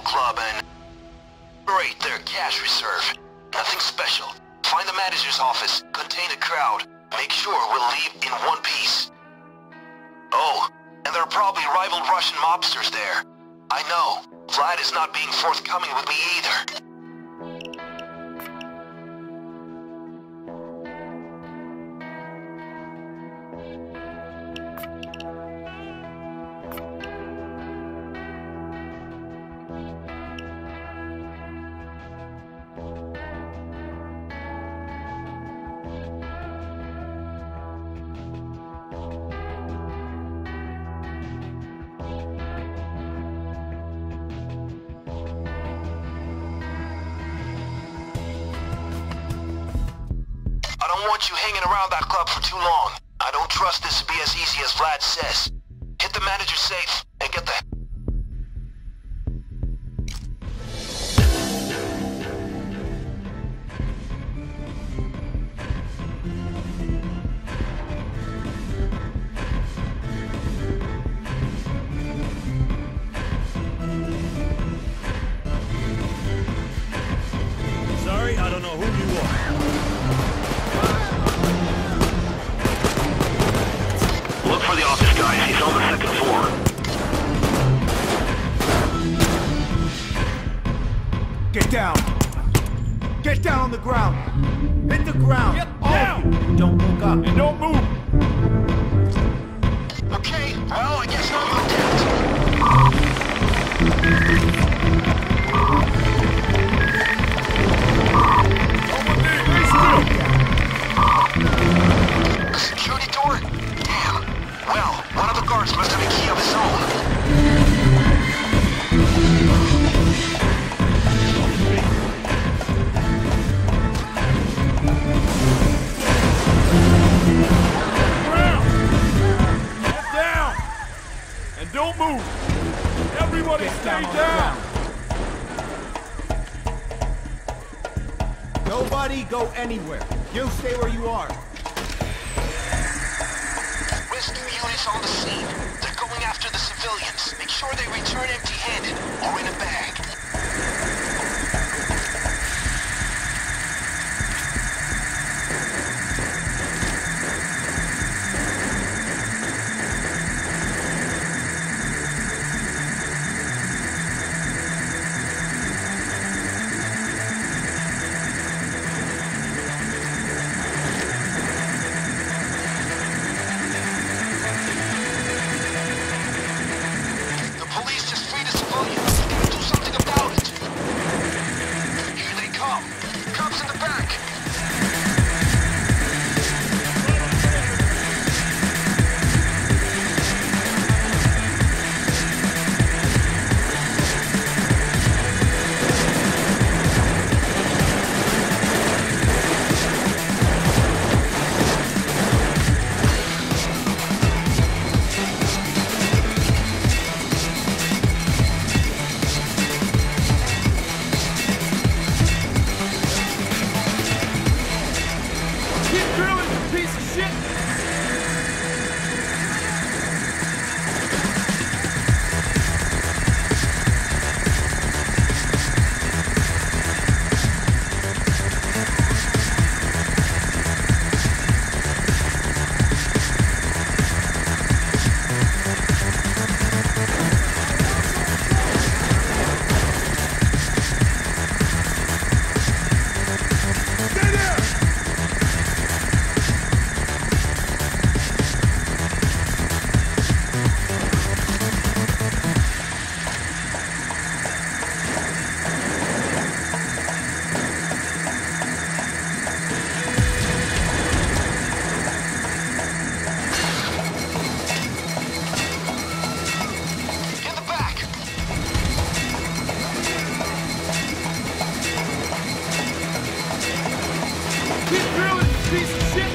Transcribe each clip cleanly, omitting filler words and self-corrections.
Club and... Great, their cash reserve. Nothing special. Find the manager's office, contain the crowd. Make sure we'll leave in one piece. Oh, and there are probably rival Russian mobsters there. I know. Vlad is not being forthcoming with me either. I don't want you hanging around that club for too long. I don't trust this to be as easy as Vlad says. Hit the manager's safe and get the... Sorry, I don't know who you are. Look for the office guys. He's on the second floor. Get down! Get down on the ground! Hit the ground! Get down! Don't look up. And don't move! Okay, well, I guess not moved yet. The security door? Damn. Well, one of the guards must have a key of his own. Get down! And don't move! Everybody Get stay down on the down! ground. Nobody go anywhere. You stay where you are. Rescue units on the scene. They're going after the civilians. Make sure they return empty-handed or in a bag. The police just freed a civilian. Do something about it. Here they come. Cops in the back. Keep drilling, you piece of shit! Stay there! In the back. Keep drilling, you piece of shit!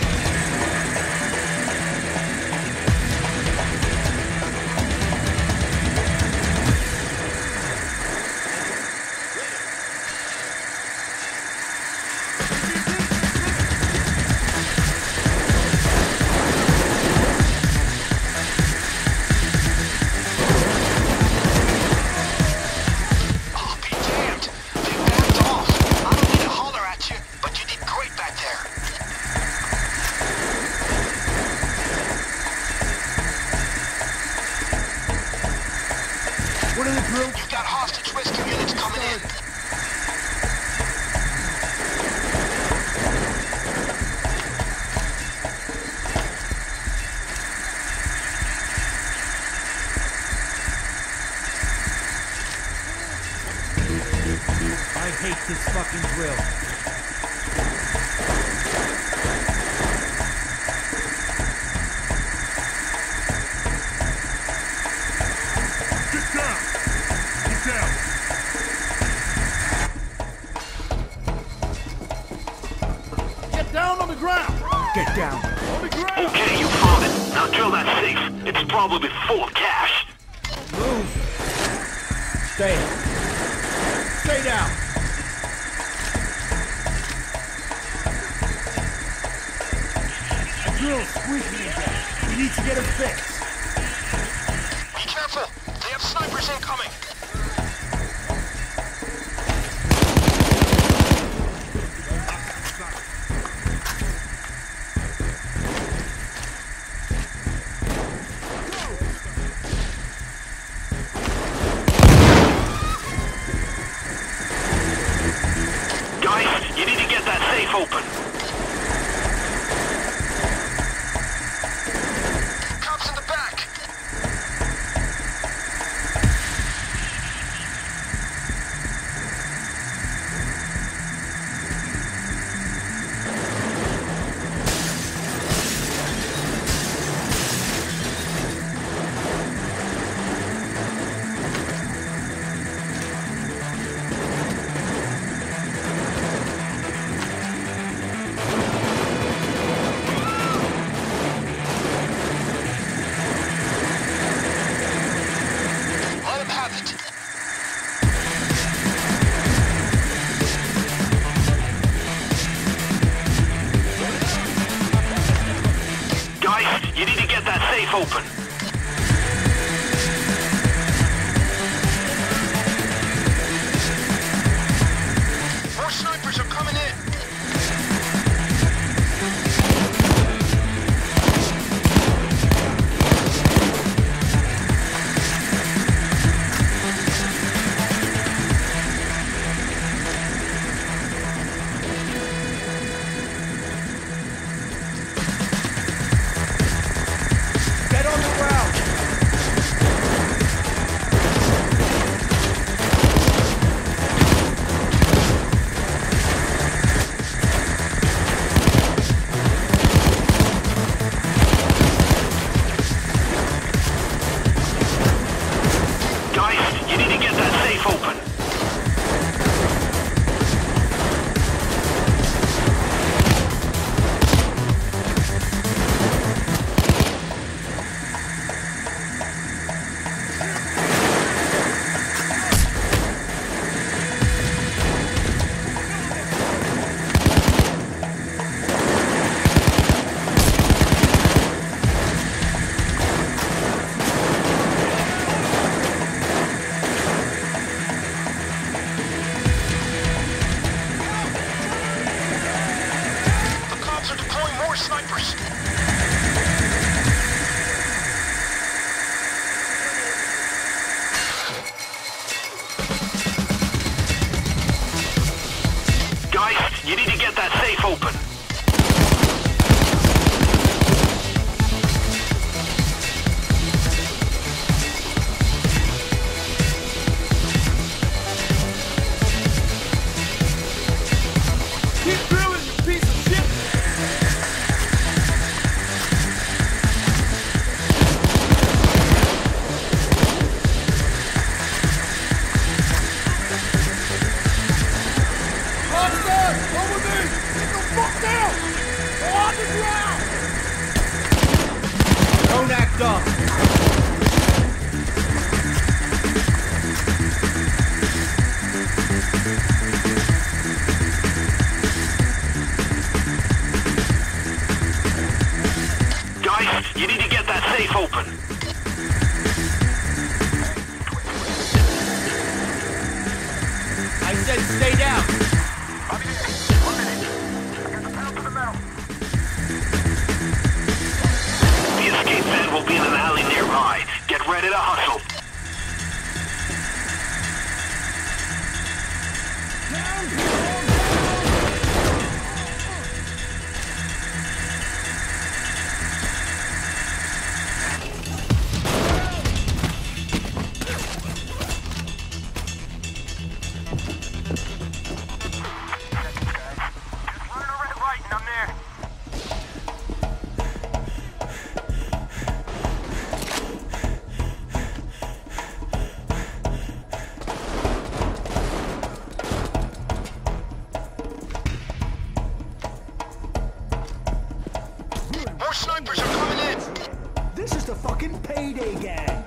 ground! Get down. On the ground! Okay, you found it. Now drill that safe. It's probably full of cash. Move. Stay. Stay down. The grill's squeaking again. We need to get it fixed. Be careful. They have snipers incoming. Guys, you need to get that safe open. Cops in the back. Let him have it. Guys, you need to get that safe open. More snipers are coming in. Get on the ground. Guys, you need to get that safe open. The cops are deploying more snipers. Guys, you need to get that safe open. Keep drilling, you piece of shit! Hostile! Over me! Get the fuck down! Go on the ground! Don't act dumb. Guys, you need to get that safe open. I said stay down. The escape van will be in an alley nearby. Get ready to hustle. This is the fucking Payday gang.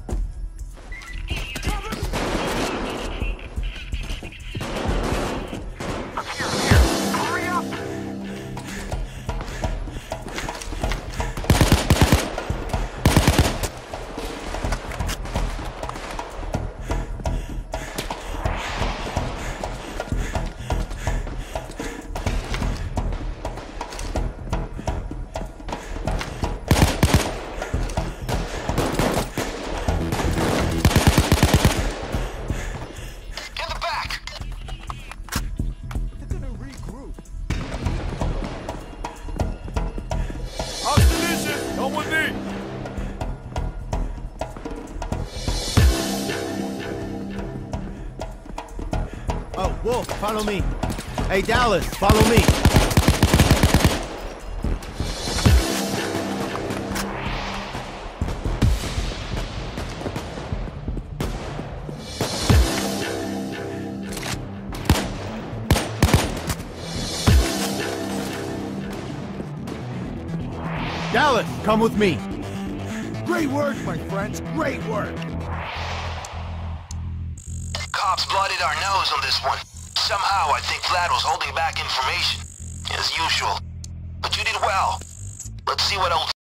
Hurry up! Come with me! Oh, Wolf, follow me. Hey, Dallas, follow me. Dallas, come with me. Great work, my friends. Great work. Cops blooded our nose on this one. Somehow, I think Vlad was holding back information. As usual. But you did well. Let's see what else